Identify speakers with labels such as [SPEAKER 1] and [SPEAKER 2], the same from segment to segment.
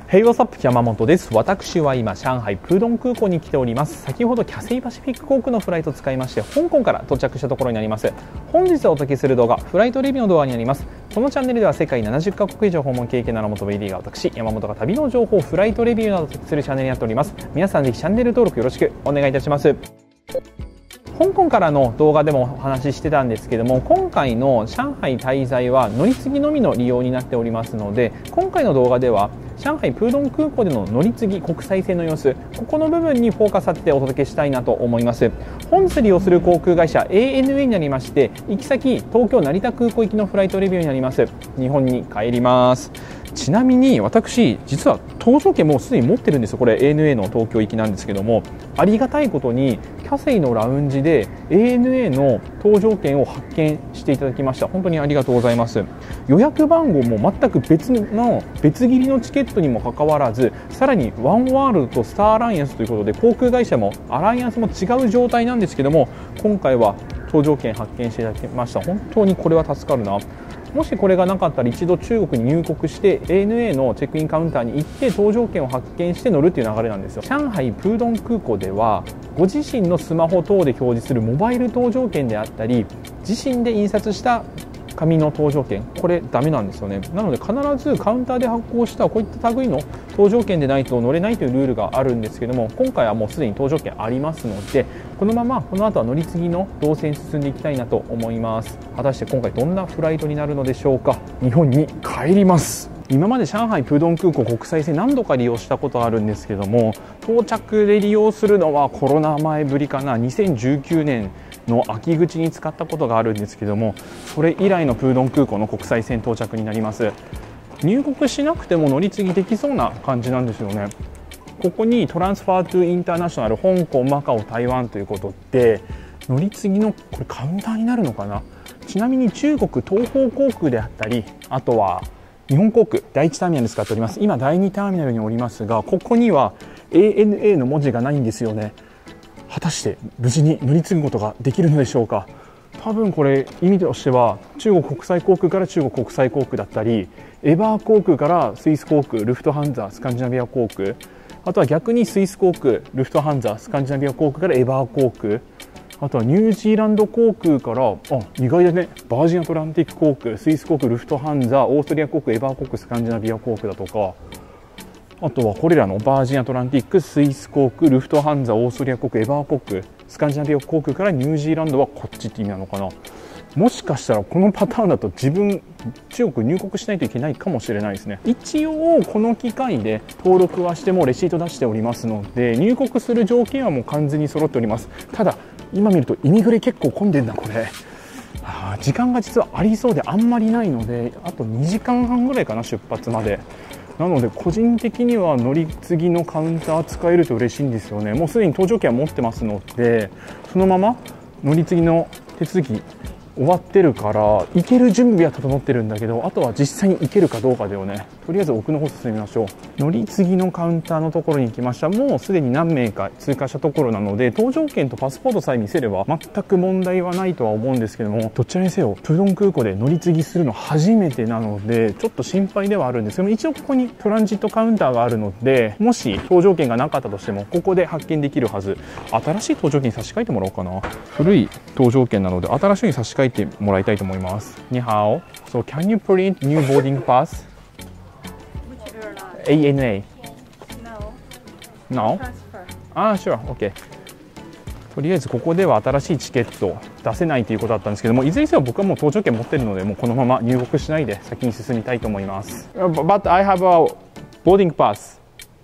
[SPEAKER 1] Hey, what's up? 山本です。私は今、上海プードン空港に来ております。先ほどキャセイパシフィック航空のフライトを使いまして、香港から到着したところになります。本日お届けする動画、フライトレビューの動画になります。このチャンネルでは世界70カ国以上訪問経験の元 VD が私、山本が旅の情報、フライトレビューなどをするチャンネルになっております。皆さんぜひチャンネル登録よろしくお願いいたします。香港からの動画でもお話ししてたんですけども、今回の上海滞在は乗り継ぎのみの利用になっておりますので、今回の動画では上海プードン空港での乗り継ぎ国際線の様子、ここの部分にフォーカスさせてお届けしたいなと思います。本日利用する航空会社 ANA になりまして、行き先東京成田空港行きのフライトレビューになります。日本に帰ります。ちなみに私実は搭乗券もうすでに持ってるんですよ。これ ANA の東京行きなんですけども、ありがたいことにキャセイのラウンジで ANA の搭乗券を発見していただきました。本当にありがとうございます。予約番号も全く別切りのチケットにもかかわらず、さらにワンワールドとスターアライアンスということで、航空会社もアライアンスも違う状態なんですけども、今回は搭乗券発見していただきました。本当にこれは助かるな。もしこれがなかったら一度中国に入国して ANA のチェックインカウンターに行って搭乗券を発見して乗るっていう流れなんですよ。上海プードン空港ではご自身のスマホ等で表示するモバイル搭乗券であったり、自身で印刷した紙の搭乗券、これダメなんですよね。なので必ずカウンターで発行したこういった類の搭乗券でないと乗れないというルールがあるんですけども、今回はもうすでに搭乗券ありますので、このままこの後は乗り継ぎの動線進んでいきたいなと思います。果たして今回どんなフライトになるのでしょうか。日本に帰ります。今まで上海プードン空港国際線何度か利用したことあるんですけども、到着で利用するのはコロナ前ぶりかな。2019年の秋口に使ったことがあるんですけども、それ以来のプードン空港の国際線到着になります。入国しなくても乗り継ぎできそうな感じなんですよね。ここにトランスファートゥインターナショナル香港、マカオ、台湾ということで、乗り継ぎのこれカウンターになるのかな。ちなみに中国東方航空であったり、あとは日本航空第1ターミナルに使っております。今第2ターミナルにおりますが、ここには ANA の文字がないんですよね。果たして無事に乗り継ぐことができるのでしょうか。多分これ意味としては中国国際航空から中国国際航空だったり、エバー航空からスイス航空、ルフトハンザ、スカンジナビア航空、あとは逆にスイス航空、ルフトハンザ、スカンジナビア航空からエバー航空、あとはニュージーランド航空から、意外だね、バージンアトランティック航空、スイス航空、ルフトハンザ、オーストリア航空、エバー航空、スカンジナビア航空だとか、あとはこれらのバージンアトランティック、スイス航空、ルフトハンザ、オーストリア航空、エバー航空、スカンジナビア航空からニュージーランドはこっちって意味なのかな。もしかしたらこのパターンだと自分中国入国しないといけないかもしれないですね。一応この機会で登録はしてもレシート出しておりますので、入国する条件はもう完全に揃っております。ただ今見るとイミグレ結構混んでんだこれ。時間が実はありそうであんまりないので、あと2時間半ぐらいかな、出発まで。なので個人的には乗り継ぎのカウンター使えると嬉しいんですよね。もうすでに搭乗券は持ってますので、そのまま乗り継ぎの手続き終わってるから行ける準備は整ってるんだけど、あとは実際に行けるかどうかだよね。とりあえず奥の方進みましょう。乗り継ぎのカウンターのところに来ました。もうすでに何名か通過したところなので、搭乗券とパスポートさえ見せれば全く問題はないとは思うんですけども、どちらにせよプードン空港で乗り継ぎするの初めてなのでちょっと心配ではあるんですけども、一応ここにトランジットカウンターがあるので、もし搭乗券がなかったとしてもここで発見できるはず。新しい搭乗券に差し替えてもらおうかな。古い搭乗券なので新しいに差し替えてもらいたいと思います。にはお。So can you print new boarding pass? ANA. No. Sure. Okay. とりあえずここでは新しいチケット出せないということだったんですけども、いずれにせよ僕はもう搭乗券持ってるので、もうこのまま入国しないで先に進みたいと思います。But I have a boarding pass.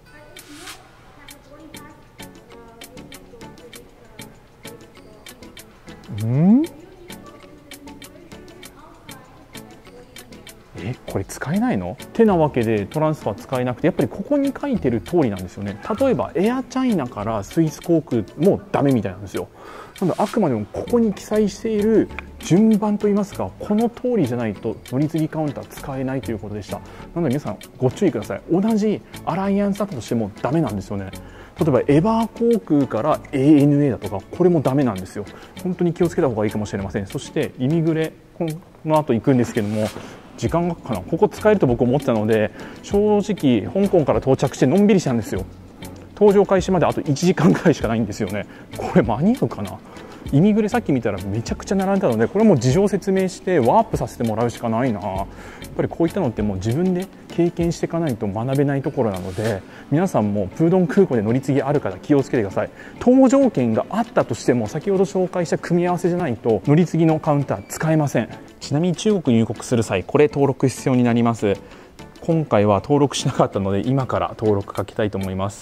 [SPEAKER 1] これ使えないのってなわけでトランスファー使えなくて、やっぱりここに書いてる通りなんですよね。例えばエアチャイナからスイス航空もダメみたいなんですよ。なのであくまでもここに記載している順番といいますか、この通りじゃないと乗り継ぎカウンター使えないということでした。なので皆さんご注意ください。同じアライアンスだとしてもダメなんですよね。例えばエバー航空から ANA だとか、これもダメなんですよ。本当に気をつけた方がいいかもしれません。そしてイミグレ、この後行くんですけども、 時間がかな、ここ使えると僕思ってたので、正直香港から到着してのんびりしたんですよ。搭乗開始まであと1時間くらいしかないんですよね。これ間に合うかな。イミグレさっき見たらめちゃくちゃ並んだので、これも事情説明してワープさせてもらうしかないな。やっぱりこういったのってもう自分で経験していかないと学べないところなので、皆さんもプードン空港で乗り継ぎあるから気をつけてください。搭乗券があったとしても先ほど紹介した組み合わせじゃないと乗り継ぎのカウンター使えません。ちなみに中国入国する際これ登録必要になります。今回は登録しなかったので今から登録書きたいと思います。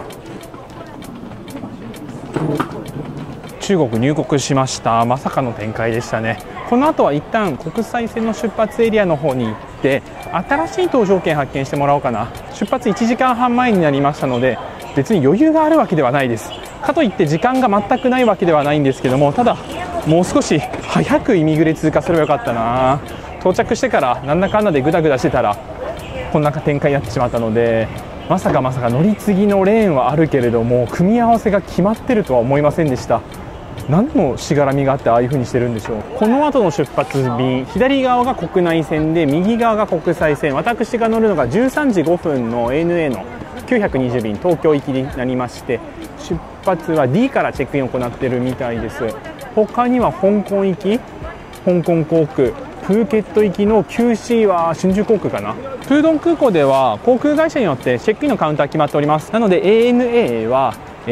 [SPEAKER 1] 中国入国しました。まさかの展開でしたね。この後は一旦国際線の出発エリアの方に行って新しい搭乗券発見してもらおうかな。出発1時間半前になりましたので別に余裕があるわけではないです。かといって時間が全くないわけではないんですけども、ただもう少し早くイミグレ通過すればよかったな。到着してからなんだかんだでグダグダしてたらこんな展開になってしまったので、まさか乗り継ぎのレーンはあるけれども組み合わせが決まってるとは思いませんでした。何のしがらみがあってああいう風にしてるんでしょう。この後の出発便、左側が国内線で右側が国際線、私が乗るのが13時5分の ANA の920便東京行きになりまして、出発は D からチェックインを行っているみたいです。他には香港行き、香港航空、プーケット行きの QC は春秋航空かな。プードン空港では航空会社によってチェックインのカウンター決まっております。なので ANA は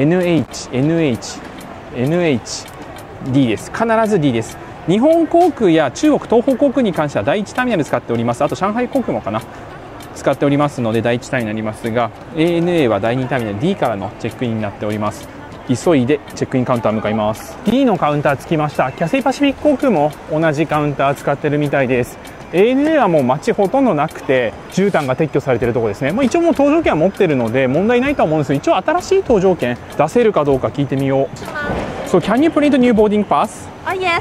[SPEAKER 1] NH、D です。必ず D です。日本航空や中国東方航空に関しては第1ターミナル使っております。あと上海航空もかな使っておりますので第1ターになりますが、 ANA は第2ターミナル D からのチェックインになっております。急いでチェックインカウンター向かいます。 D のカウンター着きました。キャセイパシフィック航空も同じカウンター使ってるみたいです。 ANA はもう街ほとんどなくて絨毯が撤去されているところですね。一応もう搭乗券は持ってるので問題ないとは思うんですけど、一応新しい搭乗券出せるかどうか聞いてみよう。So can you print a new boarding pass?
[SPEAKER 2] Yes.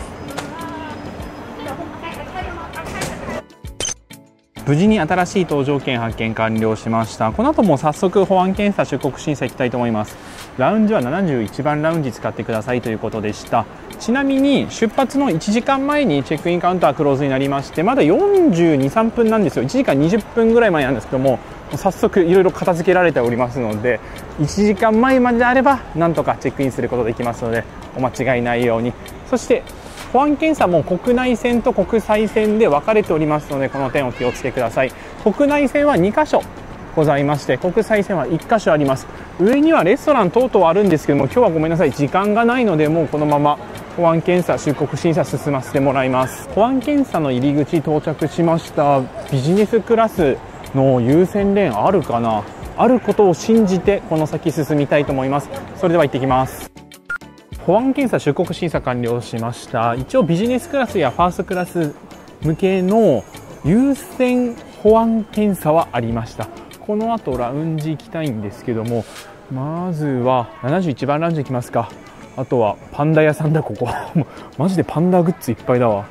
[SPEAKER 1] 無事に新しい搭乗券発見完了しました。この後も早速保安検査出国審査行きたいと思います。ラウンジは71番ラウンジ使ってくださいということでした。ちなみに出発の1時間前にチェックインカウンタークローズになりまして、まだ42、3分なんですよ。1時間20分ぐらい前なんですけども、早速いろいろ片付けられておりますので、1時間前までであればなんとかチェックインすることできますのでお間違いないように。そして保安検査も国内線と国際線で分かれておりますのでこの点お気をつけください。国内線は2カ所ございまして国際線は1カ所あります。上にはレストラン等々あるんですけども、今日はごめんなさい時間がないのでもうこのまま保安検査出国審査進ませてもらいます。保安検査の入り口到着しました。ビジネスクラスの優先レーンあるかな。あることを信じてこの先進みたいと思います。それでは行ってきます。保安検査出国審査完了しました。一応ビジネスクラスやファーストクラス向けの優先保安検査はありました。この後ラウンジ行きたいんですけども、まずは71番ラウンジ行きますか。あとはパンダ屋さんだ。ここマジでパンダグッズいっぱいだわ。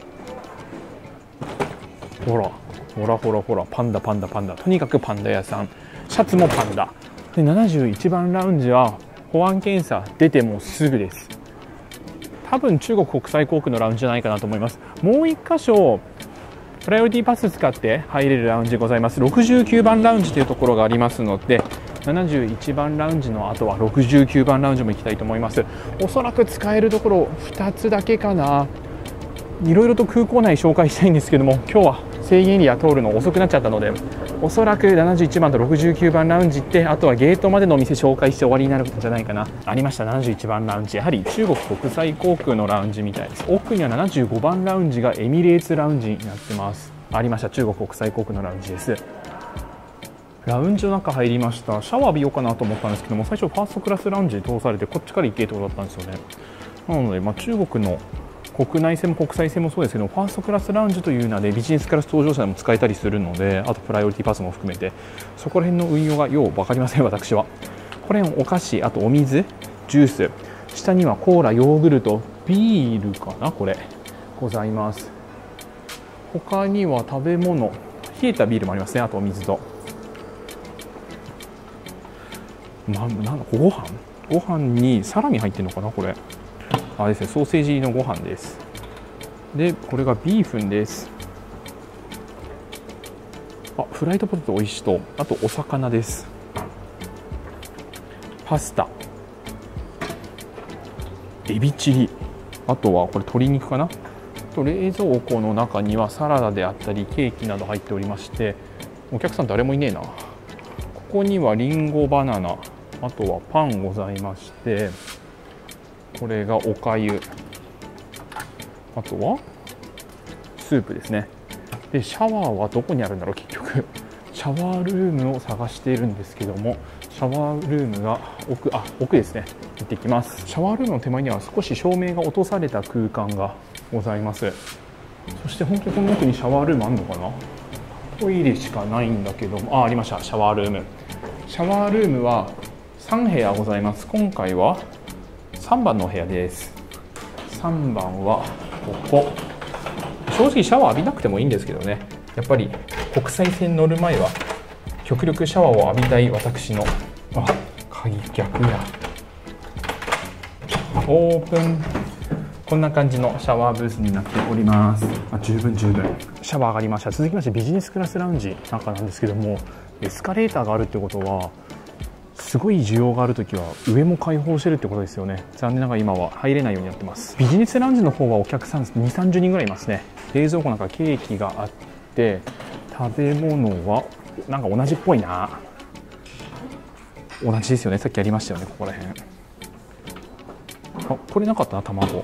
[SPEAKER 1] ほらパンダとにかくパンダ屋さん。シャツもパンダで、71番ラウンジは保安検査出てもうすぐです。多分中国国際航空のラウンジじゃないかなと思います。もう1箇所プライオリティパス使って入れるラウンジございます。69番ラウンジというところがありますので、71番ラウンジの後は69番ラウンジも行きたいと思います。おそらく使えるところ2つだけかな。いろいろと空港内紹介したいんですけども、今日は制限エリア通るの遅くなっちゃったので、おそらく71番と69番ラウンジ行って、あとはゲートまでのお店紹介して終わりになるんじゃないかな。ありました、71番ラウンジ。やはり中国国際航空のラウンジみたいです。奥には75番ラウンジがエミレーツラウンジになってます。ありました、中国国際航空のラウンジです。ラウンジの中入りました。シャワー浴びようかなと思ったんですけども、最初ファーストクラスラウンジに通されてこっちから行けってことだったんですよね。なので、中国の国内線も国際線もそうですけど、ファーストクラスラウンジという名でビジネスクラス搭乗者でも使えたりするので、あとプライオリティパスも含めてそこら辺の運用がよう分かりません。私はこれお菓子、あとお水、ジュース、下にはコーラ、ヨーグルト、ビールかな、これございます。他には食べ物、冷えたビールもありますね。あとお水とご飯にサラミ入ってるのかな、これですね、ソーセージ入りのご飯です。でこれがビーフンです。 フライドポテト美味しそう。あとお魚です。パスタ、エビチリ、あとはこれ鶏肉かな。と冷蔵庫の中にはサラダであったりケーキなど入っておりまして、お客さん誰もいねえな。ここにはリンゴ、バナナ、あとはパンございまして、これがおかゆ、あとはスープですね。でシャワーはどこにあるんだろう。結局シャワールームを探しているんですけども、シャワールームが奥ですね。行ってきます。シャワールームの手前には少し照明が落とされた空間がございます。そして本当にこの奥にシャワールームあるのかな。トイレしかないんだけども、ありました、シャワールーム。シャワールームは3部屋ございます。今回は3番のお部屋です。3番はここ。正直シャワー浴びなくてもいいんですけどね、やっぱり国際線乗る前は極力シャワーを浴びたい私の、鍵逆や。オープン。こんな感じのシャワーブースになっております。十分シャワー上がりました。続きましてビジネスクラスラウンジ中なんですけども、エスカレーターがあるってことはすごい需要があるときは上も開放してるってことですよね。残念ながら今は入れないようになってます。ビジネスラウンジの方はお客さん2、30人ぐらいいますね。冷蔵庫なんかケーキがあって、食べ物はなんか同じっぽいな。同じですよね。さっきやりましたよね、ここら辺。これなかったな、卵。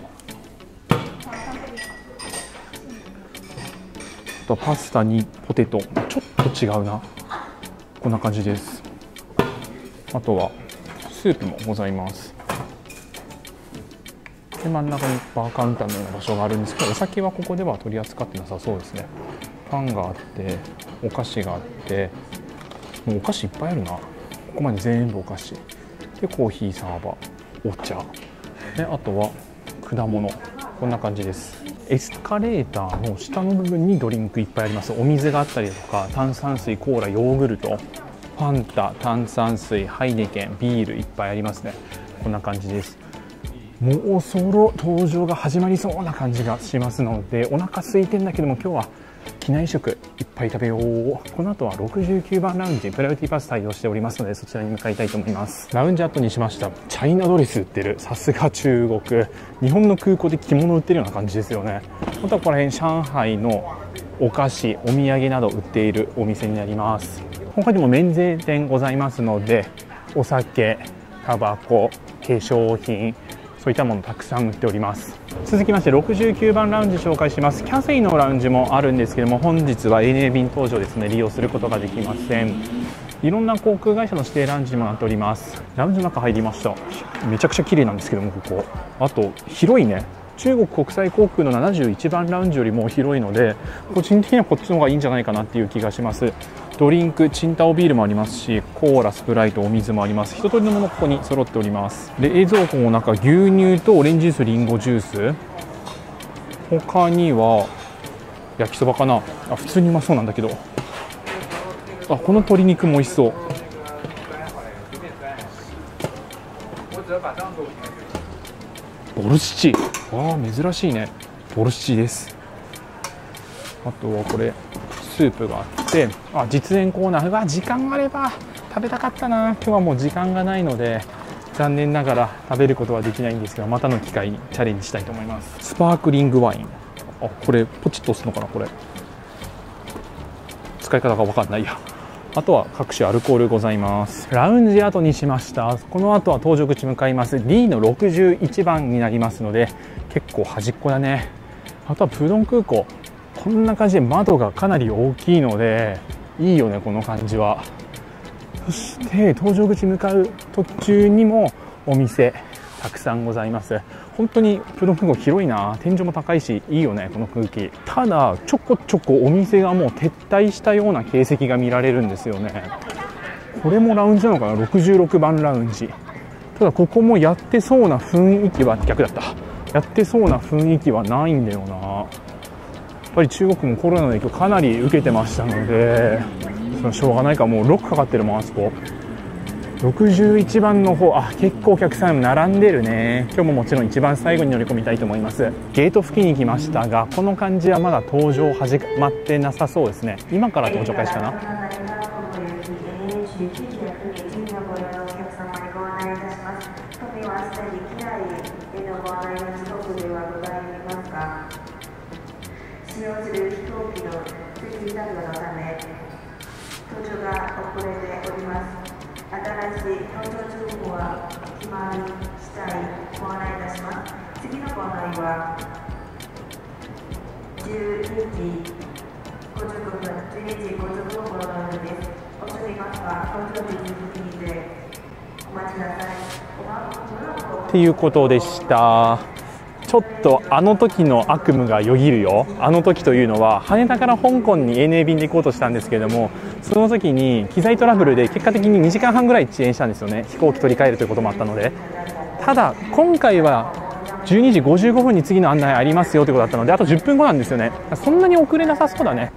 [SPEAKER 1] あとパスタにポテト、ちょっと違うな。こんな感じです。あとはスープもございます。で真ん中にバーカウンターのような場所があるんですけど、お酒はここでは取り扱ってなさそうですね。パンがあってお菓子があって、もうお菓子いっぱいあるな。ここまで全部お菓子で、コーヒー、サーバー、お茶で、あとは果物。こんな感じです。エスカレーターの下の部分にドリンクいっぱいあります。お水があったりとか、炭酸水、コーラ、ヨーグルト、ファンタ、炭酸水、ハイネケン、ビールいっぱいありますね。こんな感じです。もうそろ登場が始まりそうな感じがしますので、お腹空いてんだけども今日は機内食いっぱい食べよう。この後は69番ラウンジプライオリティパス対応しておりますので、そちらに向かいたいと思います。ラウンジ後にしました。チャイナドレス売ってる。さすが中国。日本の空港で着物売ってるような感じですよね。またここら辺上海のお菓子、お土産など売っているお店になります。他にも免税店ございますので、お酒、タバコ、化粧品、そういったものたくさん売っております。続きまして69番ラウンジ紹介します。キャセイのラウンジもあるんですけども、本日は ANA 便搭乗ですね、利用することができません。いろんな航空会社の指定ラウンジにもなっております。ラウンジの中入りました。めちゃくちゃ綺麗なんですけども、ここあと広いね。中国国際航空の71番ラウンジよりも広いので、個人的にはこっちの方がいいんじゃないかなっていう気がします。ドリンク、チンタオビールもありますし、コーラ、スプライト、お水もあります。一通りのものここに揃っております。で冷蔵庫の中、牛乳とオレンジジュース、リンゴジュース、他には焼きそばかな。普通にうまそうなんだけど、この鶏肉も美味しそう。ボルシチ、珍しいね。ボルシチです。あとはこれスープがあって、実演コーナー、時間があれば食べたかったな。今日はもう時間がないので残念ながら食べることはできないんですが、またの機会にチャレンジしたいと思います。スパークリングワイン、これポチッと押すのかな。これ使い方が分かんないや。あとは各種アルコールございます。ラウンジ後にしました。この後は搭乗口向かいます。 D の61番になりますので、結構端っこだね。あとはプードン空港、こんな感じで窓がかなり大きいのでいいよね、この感じは。そして搭乗口向かう途中にもお店たくさんございます。本当にプードン空港広いな。天井も高いしいいよね、この空気。ただちょこちょこお店がもう撤退したような形跡が見られるんですよね。これもラウンジなのかな。66番ラウンジ。ただここもやってそうな雰囲気は、逆だった、やってそうな雰囲気はないんだよな。やっぱり中国もコロナの影響かなり受けてましたので、しょうがないか、もうロックかかってるもん、あそこ。 61番の方、結構お客さん並んでるね。今日ももちろん一番最後に乗り込みたいと思います。ゲート付近に来ましたが、この感じはまだ搭乗始まってなさそうですね。今から搭乗開始かな。
[SPEAKER 2] 使用する飛行機の設置作業のため搭乗が遅れております。新しい搭乗情報は決まり次第ご案内いたします。次のご案内は12時55分、12時55分ごろのようです。お急ぎますが、搭乗手続きにてお待ちください。
[SPEAKER 1] っていうことでした。ちょっとあの時の悪夢がよぎるよ。あの時というのは羽田から香港に ANA 便で行こうとしたんですけれども、その時に機材トラブルで結果的に2時間半ぐらい遅延したんですよね。飛行機取り替えるということもあったので。ただ今回は12時55分に次の案内ありますよということだったので、あと10分後なんですよね。そんなに遅れなさそうだね。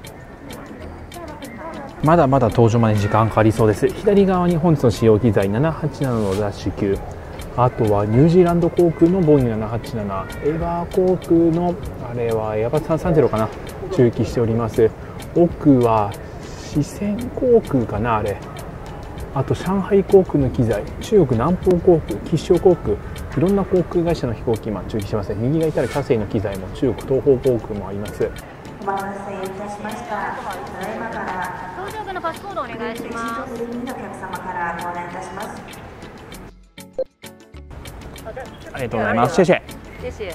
[SPEAKER 1] まだまだ搭乗まで時間かかりそうです。左側に本日の使用機材787のダッシュ9、あとはニュージーランド航空のボーイング787、エバー航空のあれはエアバス330かな、駐機しております。奥は四川航空かな、あれ。あと上海航空の機材、中国南方航空、吉祥航空、いろんな航空会社の飛行機今駐機してます。右がいたらキャセイの機材も中国東方航空もあります。
[SPEAKER 2] お待たせいたしました。ただいまから
[SPEAKER 3] 搭乗後のパスコードお願いします。
[SPEAKER 2] お客様からご案内いたします。
[SPEAKER 1] ありがとうございます。謝謝。
[SPEAKER 3] 谢谢。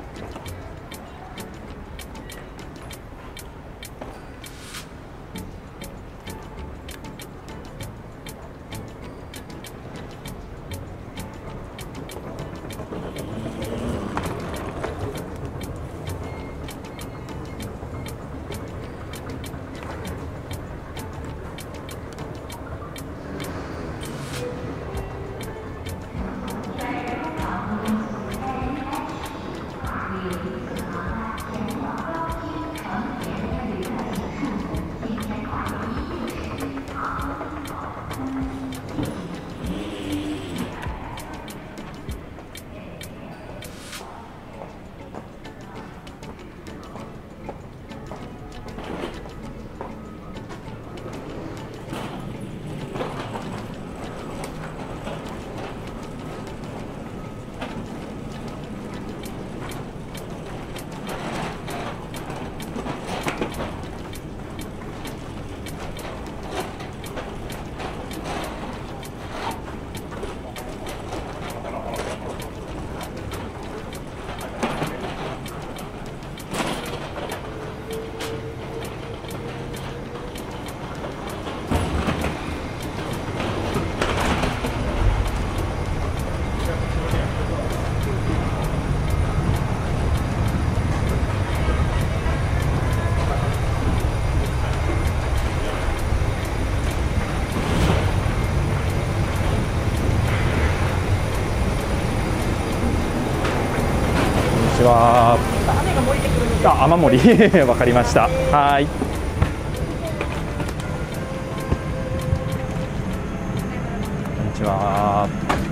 [SPEAKER 1] は雨漏りわかりました。はい。こんにちは。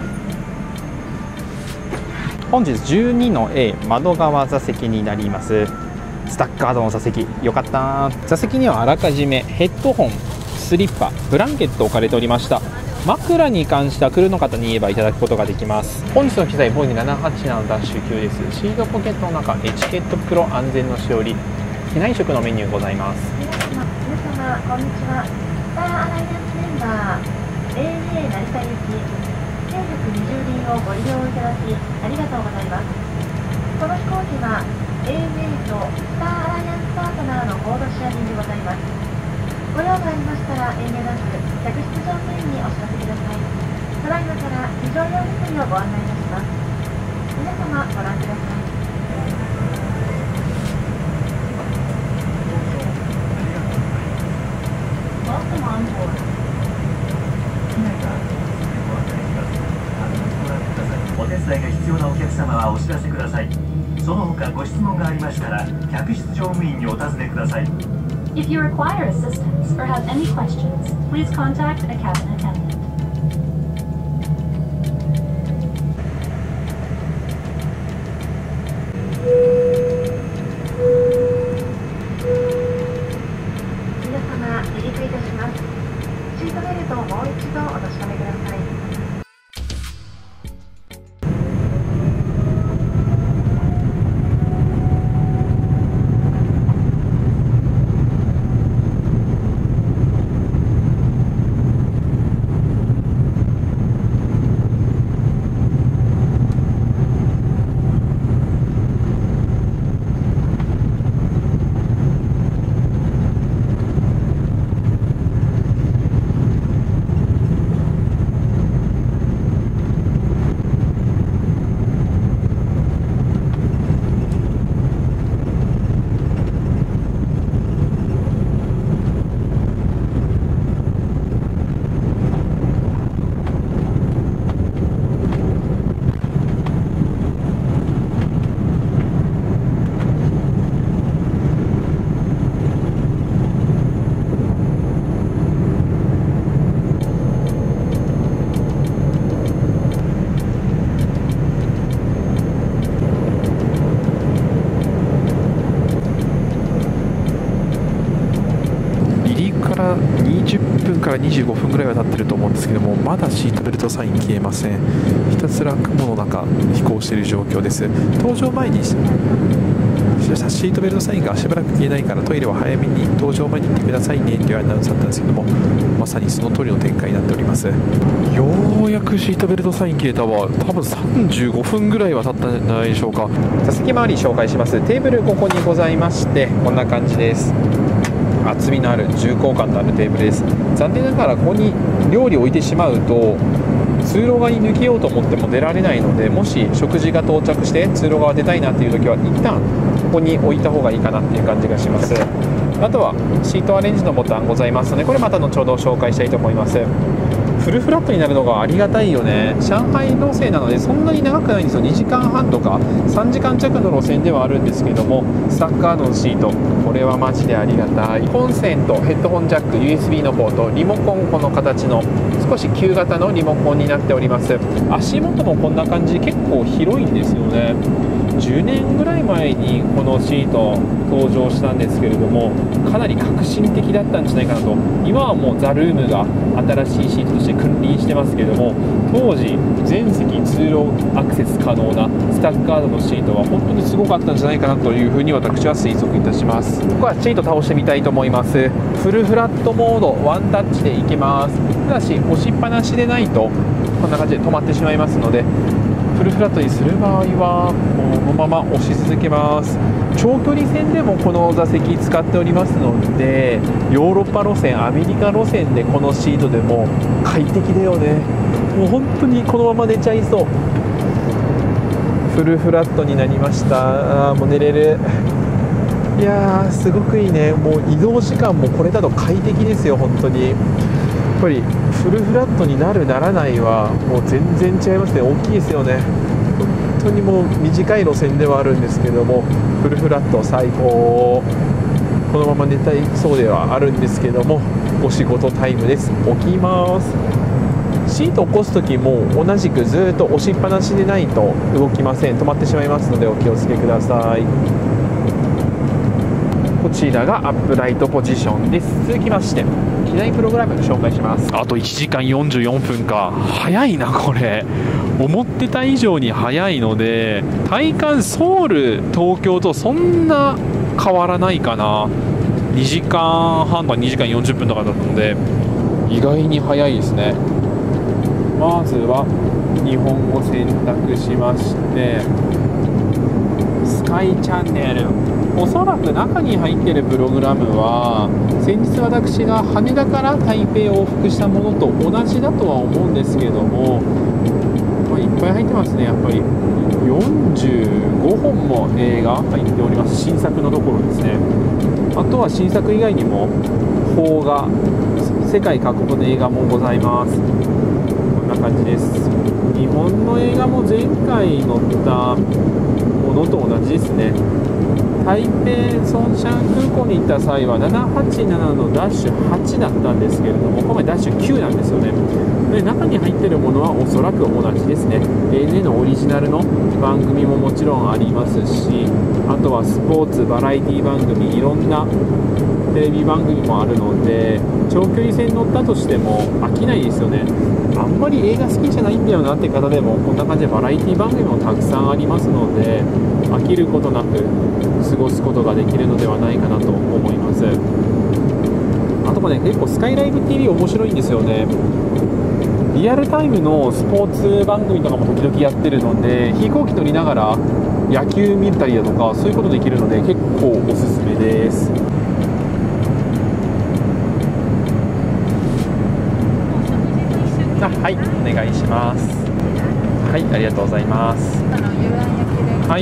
[SPEAKER 1] 本日12の A 窓側座席になります。スタッカードの座席、よかった。座席にはあらかじめヘッドホン、スリッパ、ブランケット置かれておりました。枕に関してはクルーの方に言えばいただくことができます。本日の機材ボーイング787のダッシュ9です。シートポケットの中エチケットプロ安全のしおり、機内食のメニューございます。
[SPEAKER 2] 皆様こんにちは。スターアライアンスメンバー ANA 成田行き920便をご利用いただきありがとうございます。この飛行機は ANA とスターアライアンスパートナーのコードシェア便でございます。ご用がありましたら ANA ダッシュ客室乗務員にお知らせください。ただいまから非常用設備をご案内いたします。皆様ご覧ください。
[SPEAKER 4] お手伝いが必要なお客様はお知らせください。その他ご質問がありましたら客室乗務員にお尋ねください。
[SPEAKER 5] If you require assistance or have any questions, please contact a cabin attendant.
[SPEAKER 2] 皆様、離陸いたします。シートベルトをもう一度お確かめください。
[SPEAKER 5] 20分から25分ぐらいは経ってると思うんですけども、まだシートベルトサイン消えません。ひたすら雲の中飛行している状況です。搭乗前にシートベルトサインがしばらく消えないからトイレは早めに搭乗前に行ってくださいねというアナウンスだったんですけども、まさにその通りの展開になっております。ようやくシートベルトサイン消えたわ。多分35分ぐらいは経ったんじゃないでしょうか。
[SPEAKER 1] 座席周り紹介します。テーブルここにございまして、こんな感じです。厚みのある重厚感のあるテーブルです。残念ながらここに料理を置いてしまうと通路側に抜けようと思っても出られないので、もし食事が到着して通路側出たいなっていう時は一旦ここに置いた方がいいかなっていう感じがします。あとはシートアレンジのボタンございますので、これまた後ほど紹介したいと思います。フルフラットになるのがありがたいよね。上海路線なのでそんなに長くないんですよ。2時間半とか3時間弱の路線ではあるんですけども、スタッカードのシート、これはマジでありがたい。コンセント、ヘッドホンジャック、 USB のポート、リモコン、この形の少し旧型のリモコンになっております。足元もこんな感じで結構広いんですよね。10年ぐらい前にこのシート登場したんですけれども、かなり革新的だったんじゃないかなと。今はもうザルームが新しいシートとして君臨してますけれども、当時全席通路アクセス可能なスタッカードのシートは本当にすごかったんじゃないかなというふうに私は推測いたします。ここはシート倒してみたいと思います。フルフラットモードワンタッチでいきます。ただし押しっぱなしでないとこんな感じで止まってしまいますので、フルフラットにする場合はこのまま押し続けます。長距離線でもこの座席使っておりますので、ヨーロッパ路線、アメリカ路線でこのシートでも快適だよね。もう本当にこのまま寝ちゃいそう。フルフラットになりました。もう寝れる。いやーすごくいいね。もう移動時間もこれだと快適ですよ。本当にやっぱりフルフラットになるならないはもう全然違いますね。大きいですよね。本当にもう短い路線ではあるんですけども、フルフラット最高。このまま寝たいそうではあるんですけども、お仕事タイムです。起きます。シート起こす時も同じくずっと押しっぱなしでないと動きません。止まってしまいますのでお気をつけください。こちらがアップライトポジションです。続きまして機内プログラム紹介します。
[SPEAKER 5] あと1時間44分か。早いなこれ。思ってた以上に早いので、体感ソウル東京とそんな変わらないかな。2時間半とか2時間40分とかだったので意外に早いですね。まずは日本語選択しまして、スカイチャンネル。おそらく中に入っているプログラムは先日私が羽田から台北を往復したものと同じだとは思うんですけども、いっぱい入ってますね。やっぱり45本も映画入っております。新作のところですね。あとは新作以外にも邦画、世界各国の映画もございます。こんな感じです。日本の映画も前回載ったものと同じですね。 台北ソンシャン空港に行った際は787のダッシュ8だったんですけれども、今回ダッシュ9なんですよね。で、中に入っているものはおそらく同じですね。 ANA のオリジナルの番組ももちろんありますし、あとはスポーツバラエティ番組、いろんなテレビ番組もあるので、長距離線乗ったとしても飽きないですよね。あんまり映画好きじゃないんだよなって方でも、こんな感じでバラエティ番組もたくさんありますので、飽きることなく過ごすことができるのではないかなと思います。あともね、結構スカイライブ TV 面白いんですよね。リアルタイムのスポーツ番組とかも時々やってるので、飛行機乗りながら野球見たりだとか、そういうことできるので結構おすすめです。はい、お願いします。はい、ありがとうございます。
[SPEAKER 3] ゆら焼きで
[SPEAKER 5] はい、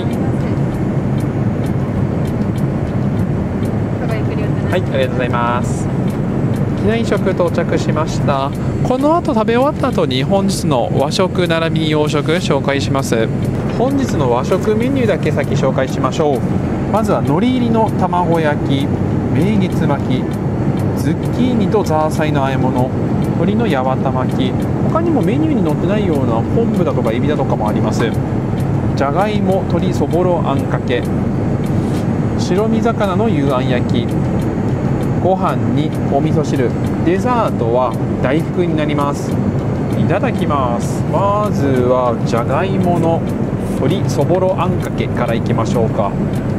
[SPEAKER 5] はい、ありがとうございます。機内食到着しました。この後食べ終わった後に本日の和食並びに洋食紹介します。本日の和食メニューだけ先紹介しましょう。まずは海苔入りの卵焼き、名月巻き、ズッキーニとザーサイの和え物、鶏の八幡巻き、他にもメニューに載ってないような昆布だとかエビだとかもあります。じゃがいも鶏そぼろあんかけ、白身魚の幽庵焼き、ご飯にお味噌汁、デザートは大福になります。いただきます。まずはじゃがいもの鶏そぼろあんかけからいきましょうか。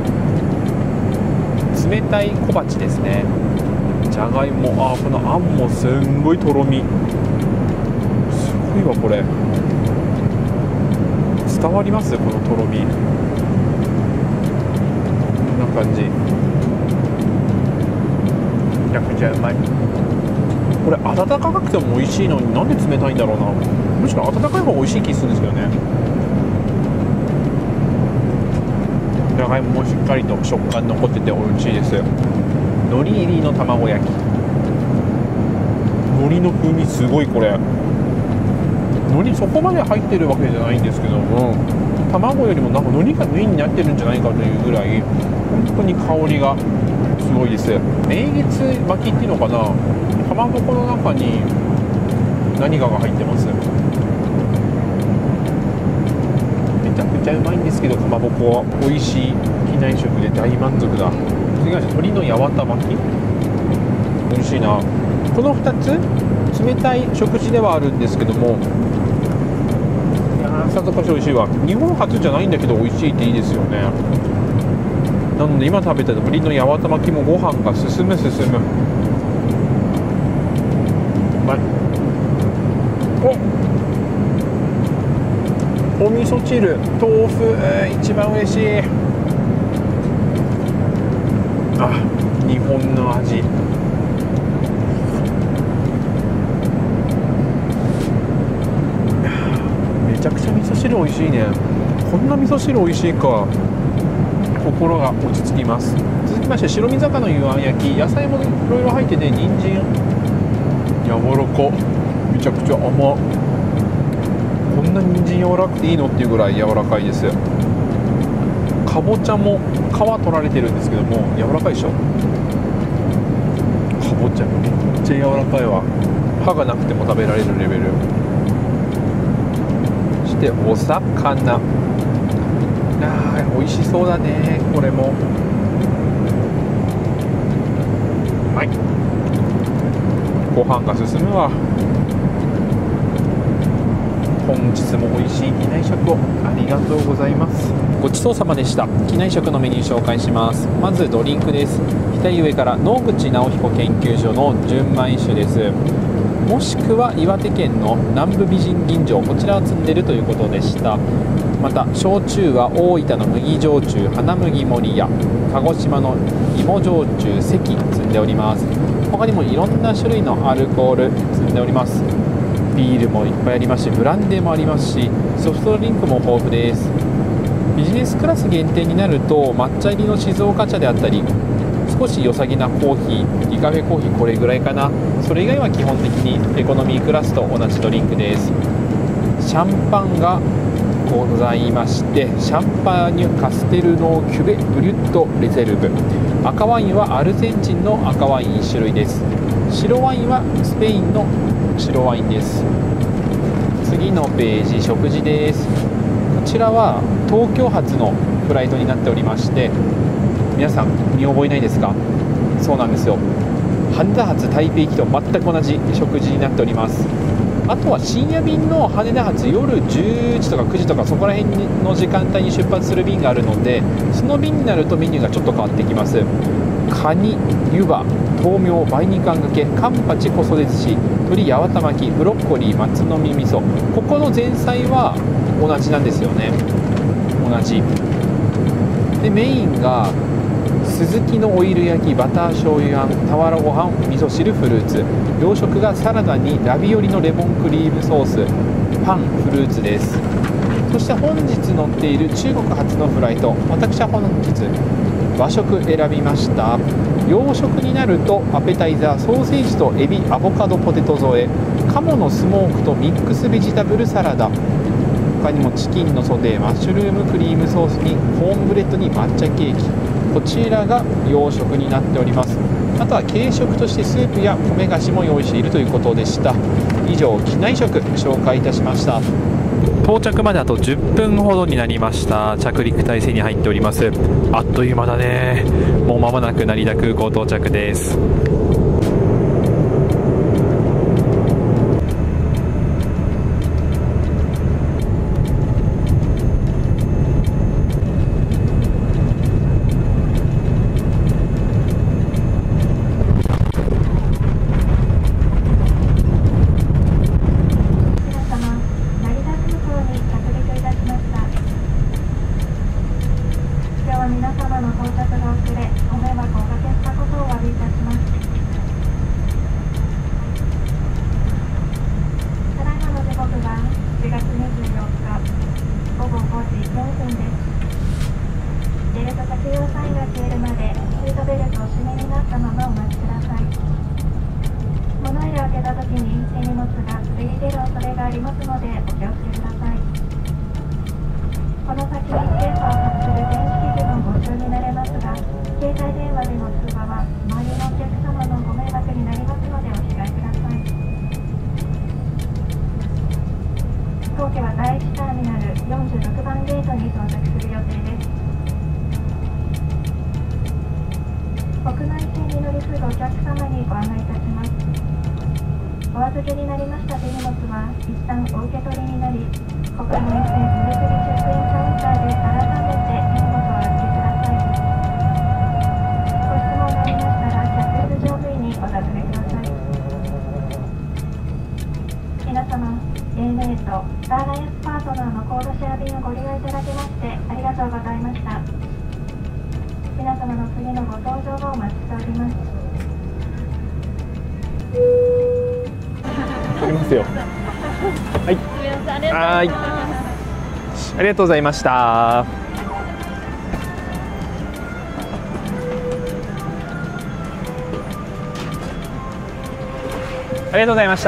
[SPEAKER 5] 冷たい小鉢ですね。じゃがいも、このあんもすんごいとろみ、すごいわこれ。伝わりますこのとろみ。こんな感じ。めちゃくちゃうまい。これ温かくても美味しいのになんで冷たいんだろうな。むしろ温かい方が美味しい気するんですけどね。じゃがいももしっかりと食感残ってて美味しいです。海苔入りの卵焼き、海苔の風味すごい。これ海苔そこまで入ってるわけじゃないんですけども、卵よりもなんか海苔がメインになってるんじゃないかというぐらい本当に香りがすごいです。名月巻きっていうのかな、かまぼこの中に何かが入ってます。めちゃくちゃうまいんですけど、かまぼこは美味しい機内食で大満足だ。次は鶏の八幡巻き、美味しいな。この2つ冷たい食事ではあるんですけども、いやーさぞかし美味しいわ。日本初じゃないんだけど美味しいっていいですよね。なので今食べた鶏の八幡巻きもご飯が進む。うまい。お味噌汁、豆腐、一番嬉しい。日本の味。めちゃくちゃ味噌汁美味しいね。こんな味噌汁美味しいか。心が落ち着きます。続きまして白身魚の幽庵焼き、野菜もいろいろ入ってて、人参柔らか、めちゃくちゃ甘。こんな人参柔らかくていいのっていうぐらい柔らかいです。かぼちゃも皮取られてるんですけども柔らかいでしょ。かぼちゃめっちゃ柔らかいわ。歯がなくても食べられるレベル。そしてお魚、美味しそうだね。これもはい、ご飯が進むわ。本日も美味しい機内食をありがとうございます。ごちそうさまでした。機内食のメニュー紹介します。まずドリンクです。左上から野口直彦研究所の純米酒です。もしくは岩手県の南部美人吟醸、こちらを積んでいるということでした。また焼酎は大分の麦焼酎花麦森屋、鹿児島の芋焼酎関積んでおります。他にもいろんな種類のアルコール積んでおります。ビールもいっぱいありますし、ブランデーもありますし、ソフトドリンクも豊富です。ビジネスクラス限定になると抹茶入りの静岡茶であったり、少し良さげなコーヒー、リカフェコーヒー、これぐらいかな。それ以外は基本的にエコノミークラスと同じドリンクです。シャンパンが
[SPEAKER 1] ございまして、シャンパーニュ・カステルノー・キュベ・ブリュット・レゼルブ。赤ワインはアルゼンチンの赤ワイン1種類です。白ワインはスペインの白ワインです。次のページ、食事です。こちらは東京発のフライトになっておりまして、皆さん見覚えないですか？そうなんですよ、羽田発台北行きと全く同じ食事になっております。あとは深夜便の羽田発夜10時とか9時とかそこら辺の時間帯に出発する便があるので、その便になるとメニューがちょっと変わってきます。カニ、湯葉、豆苗、梅肉あんかけ、カンパチ、こそですし、鶏八幡巻き、ブロッコリー、松の実味噌、ここの前菜は同じなんですよね。同じで、メインがスズキのオイル焼き、バター醤油あん、俵ご飯、味噌汁、フルーツ。洋食がサラダにラビオリのレモンクリームソース、パン、フルーツです。そして本日乗っている中国発のフライト、私は本日和食選びました。洋食になるとアペタイザー、ソーセージとエビ、アボカド、ポテト添え、鴨のスモークとミックスベジタブルサラダ、他にもチキンのソテー、マッシュルームクリームソースにコーンブレッドに抹茶ケーキ、こちらが洋食になっております。あとは軽食としてスープや米菓子も用意しているということでした。以上、機内食紹介いたしました。到着まであと10分ほどになりました。着陸態勢に入っております。あっという間だね。もう間もなく成田空港到着です。ありがとうございました。ありがとうございました。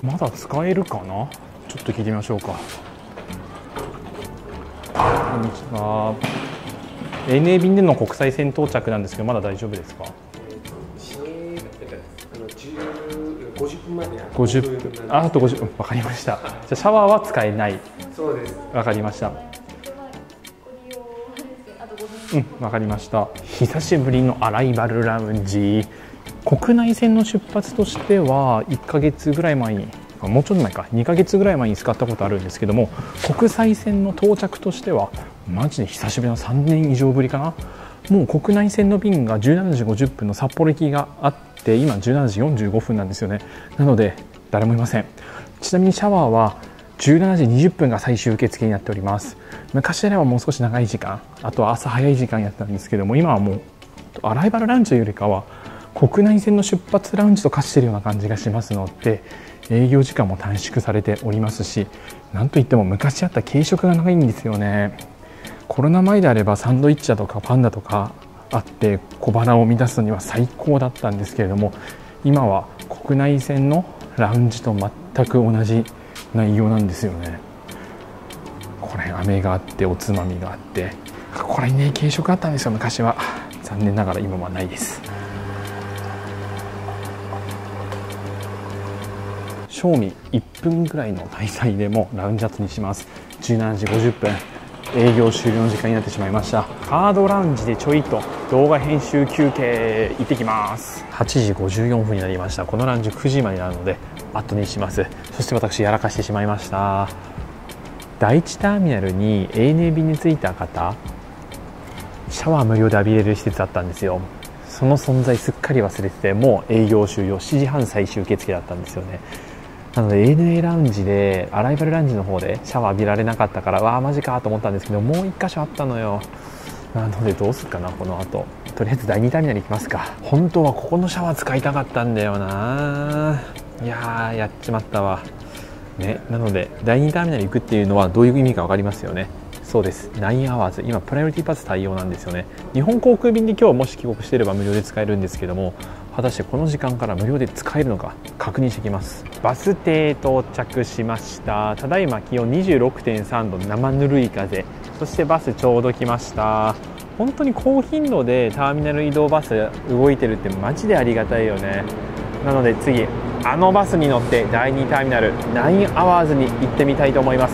[SPEAKER 1] まだ使えるかな、ちょっと聞いてみましょうか。こんにちは。ANA 便での国際線到着なんですけど、まだ大丈夫ですか
[SPEAKER 6] 50分まで
[SPEAKER 1] 50分、あと50分、分かりました。じゃあシャワーは使えない。
[SPEAKER 6] そうです。
[SPEAKER 1] 分かりました。うん、分かりました。久しぶりのアライバルラウンジ。国内線の出発としては1ヶ月ぐらい前に、もうちょっと前か、2ヶ月ぐらい前に使ったことあるんですけども、国際線の到着としてはマジで久しぶりの3年以上ぶりかな。もう国内線の便が17時50分の札幌行きがあって、今17時45分なんですよね。なので誰もいません。ちなみにシャワーは17時20分が最終受付になっております。昔であればもう少し長い時間、あとは朝早い時間やったんですけども、今はもうアライバルラウンジというよりかは国内線の出発ラウンジと化しているような感じがしますので、営業時間も短縮されておりますし、なんといっても昔あった軽食が長いんですよね。コロナ前であればサンドイッチだとかパンだとかあって小腹を満たすには最高だったんですけれども、今は国内線のラウンジと全く同じ内容なんですよね。これ飴があっておつまみがあって、これにね軽食あったんですよ昔は。残念ながら今はないです。賞味1分ぐらいの滞在でもラウンジアットにします。17時50分営業終了の時間になってしまいました。カードラウンジでちょいと動画編集休憩行ってきます。8時54分になりました。このラウンジ9時までなので後にします。そして私やらかしてしまいました。第1ターミナルに ANA 便に着いた方、シャワー無料で浴びれる施設あったんですよ。その存在すっかり忘れてて、もう営業終了7時半最終受付だったんですよね。なので ANA ラウンジでアライバルラウンジの方でシャワー浴びられなかったから、わあマジかと思ったんですけど、もう1箇所あったのよ。なのでどうするかな、この後。とりあえず第2ターミナル行きますか。本当はここのシャワー使いたかったんだよな。いやーやっちまったわね。なので第2ターミナル行くっていうのはどういう意味か分かりますよね。そうです、9 hours、今プライオリティパス対応なんですよね。日本航空便で今日もし帰国していれば無料で使えるんですけども、果たしてこの時間から無料で使えるのか確認してきます。バス停到着しました。ただいま気温 26.3 度、生ぬるい風、そしてバスちょうど来ました。本当に高頻度でターミナル移動バス動いてるってマジでありがたいよね。なので次あのバスに乗って第2ターミナル9 hours に行ってみたいと思います。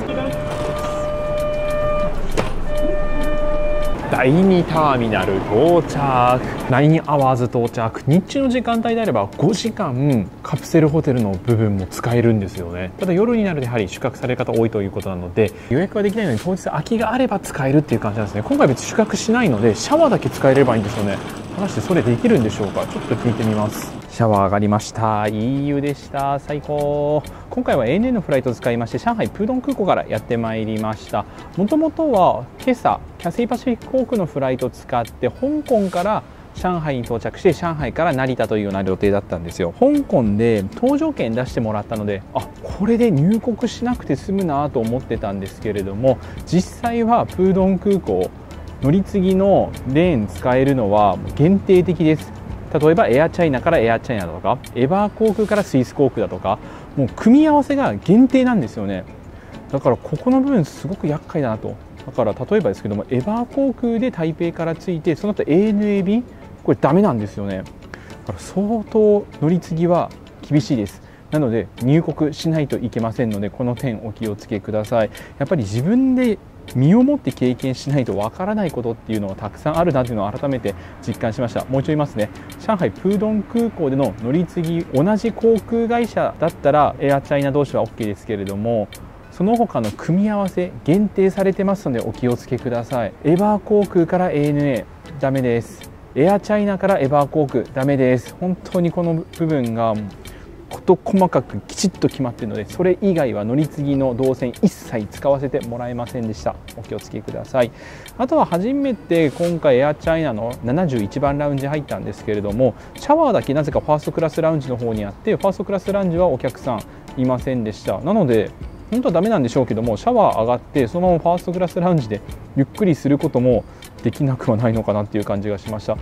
[SPEAKER 1] 第2ターミナル到着。9 hours 到着。日中の時間帯であれば5時間カプセルホテルの部分も使えるんですよね。ただ夜になるとやはり宿泊される方多いということなので、予約はできないのに当日空きがあれば使えるっていう感じなんですね。今回別に宿泊しないのでシャワーだけ使えればいいんですよね。果たしてそれできるんでしょうか。ちょっと聞いてみます。シャワー上がりました。いい湯でした。最高。今回は ANA のフライトを使いまして上海プードン空港からやってまいりました。もともとは今朝キャセイパシフィック航空のフライトを使って香港から上海に到着して、上海から成田というような予定だったんですよ。香港で搭乗券出してもらったので、これで入国しなくて済むなと思ってたんですけれども、実際はプードン空港乗り継ぎのレーン使えるのは限定的です。例えばエアチャイナからエアチャイナだとか、エバー航空からスイス航空だとか、もう組み合わせが限定なんですよね。だからここの部分すごく厄介だなと。だから例えばですけども、エバー航空で台北から着いてその後 ANA 便、これダメなんですよね。だから相当乗り継ぎは厳しいです。なので入国しないといけませんので、この点お気をつけください。やっぱり自分で身をもって経験しないとわからないことっていうのがたくさんあるなというのを改めて実感しました。もう一度言いますね。上海プードン空港での乗り継ぎ、同じ航空会社だったらエアチャイナ同士は OK ですけれども、その他の組み合わせ限定されてますのでお気をつけください。エバー航空から ANA ダメです。エアチャイナからエバー航空ダメです。本当にこの部分が事細かくきちっと決まっているので、それ以外は乗り継ぎの動線一切使わせてもらえませんでした。お気をつけください。あとは初めて今回エアチャイナの71番ラウンジ入ったんですけれども、シャワーだけなぜかファーストクラスラウンジの方にあって、ファーストクラスラウンジはお客さんいませんでした。なので本当はダメなんでしょうけども、シャワー上がってそのままファーストクラスラウンジでゆっくりすることもできなくはないのかなっていう感じがしました。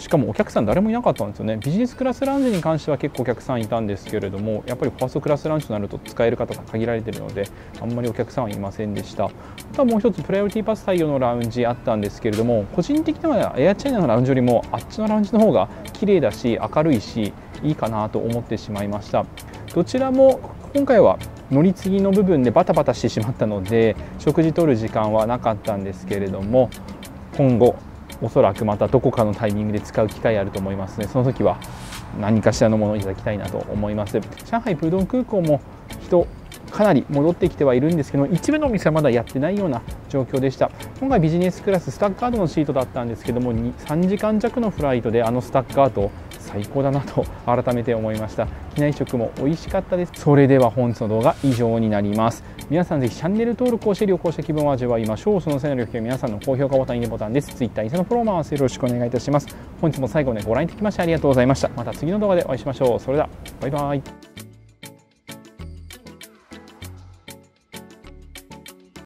[SPEAKER 1] しかもお客さん誰もいなかったんですよね。ビジネスクラスラウンジに関しては結構お客さんいたんですけれども、やっぱりファーストクラスラウンジとなると使える方が限られているので、あんまりお客さんはいませんでした。あとはもう一つプライオリティパス対応のラウンジあったんですけれども、個人的にはエアチャイナのラウンジよりもあっちのラウンジの方が綺麗だし明るいしいいかなと思ってしまいました。どちらも今回は乗り継ぎの部分でバタバタしてしまったので食事取る時間はなかったんですけれども、今後おそらくまたどこかのタイミングで使う機会あると思いますので、その時は何かしらのものをいただきたいなと思います。上海プードン空港も人かなり戻ってきてはいるんですけど、一部のお店はまだやってないような状況でした。今回ビジネスクラススタッカードのシートだったんですけども、3時間弱のフライトでスタッカード最高だなと改めて思いました。機内食も美味しかったです。それでは本日の動画以上になります。皆さんぜひチャンネル登録をして旅行した気分を味わいましょう。その際の旅行は皆さんの高評価ボタン、いいねボタンです。Twitter、インスタのフォローも合わせてよろしくお願いいたします。本日も最後までご覧いただきましてありがとうございました。また次の動画でお会いしましょう。それではバイバイ。